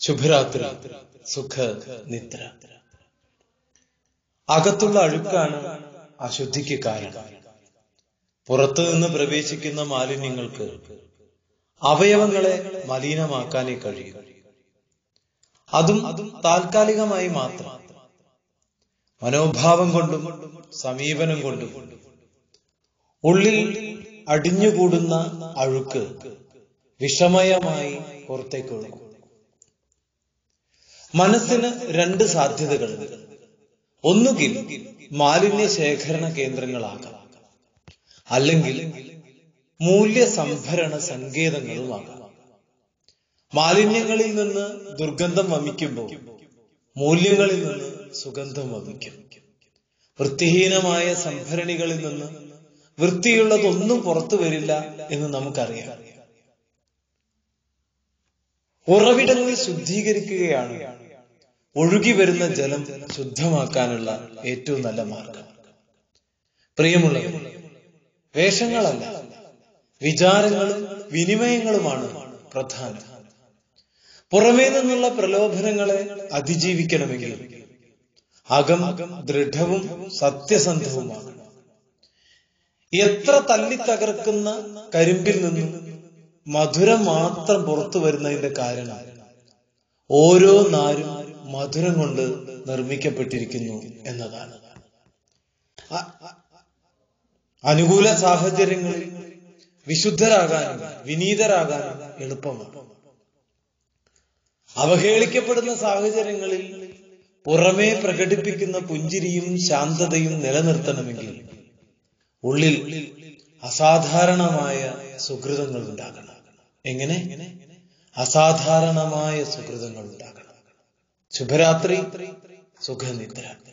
ശുഭരാത്രി, സുഖ നിദ്ര. അകത്തുള്ള അഴുക്കാണ് അശുദ്ധിക്ക് കാരണം. പുറത്തുനിന്ന് പ്രവേശിക്കുന്ന മാലിന്യങ്ങൾക്ക് അവയവങ്ങളെ മലിനമാക്കാനേ കഴിയും. അതും താൽക്കാലികമായി മാത്രം. മനോഭാവം കൊണ്ടും സമീപനം കൊണ്ടും ഉള്ളിൽ അടിഞ്ഞുകൂടുന്ന അഴുക്ക് വിഷമയമായി പുറത്തേക്കൊഴുകും. മനസ്സിന് രണ്ട് സാധ്യതകളുണ്ട്. ഒന്നുകിൽ മാലിന്യ ശേഖരണ കേന്ദ്രങ്ങളാകാം, അല്ലെങ്കിൽ മൂല്യ സംഭരണ സങ്കേതങ്ങളുമാകാം. മാലിന്യങ്ങളിൽ നിന്ന് ദുർഗന്ധം വമിക്കുമ്പോൾ മൂല്യങ്ങളിൽ നിന്ന് സുഗന്ധം വമിക്കും. വൃത്തിഹീനമായ സംഭരണികളിൽ നിന്ന് വൃത്തിയുള്ളതൊന്നും പുറത്തു വരില്ല എന്ന് നമുക്കറിയാം. ഉറവിടങ്ങൾ ശുദ്ധീകരിക്കുകയാണ് ഒഴുകി വരുന്ന ജലം ശുദ്ധമാക്കാനുള്ള ഏറ്റവും നല്ല മാർഗം. പ്രിയമുള്ളവർ, വേഷങ്ങളല്ല, വിചാരങ്ങളും വിനിമയങ്ങളുമാണ് പ്രധാനം. പുറമേ നിന്നുള്ള പ്രലോഭനങ്ങളെ അതിജീവിക്കണമെങ്കിൽ അകം ദൃഢവും സത്യസന്ധവുമാണ്. എത്ര തല്ലിത്തകർക്കുന്ന കരിമ്പിൽ നിന്നും മധുരം മാത്രം പുറത്തു വരുന്നതിന്റെ കാരണം ഓരോ നാരും മധുരം കൊണ്ട് നിർമ്മിക്കപ്പെട്ടിരിക്കുന്നു എന്നതാണ്. അനുകൂല സാഹചര്യങ്ങളിൽ വിശുദ്ധരാകാനും വിനീതരാകാനും എളുപ്പമാണ്. അവഹേളിക്കപ്പെടുന്ന സാഹചര്യങ്ങളിൽ പുറമേ പ്രകടിപ്പിക്കുന്ന പുഞ്ചിരിയും ശാന്തതയും നിലനിർത്തണമെങ്കിൽ ഉള്ളിൽ അസാധാരണമായ സുഹൃതങ്ങൾ ഉണ്ടാകണം. എങ്ങനെ? അസാധാരണമായ സുഹൃതങ്ങൾ ഉണ്ടാകണം. ശുഭരാത്രി, സുഖനിദ്ര.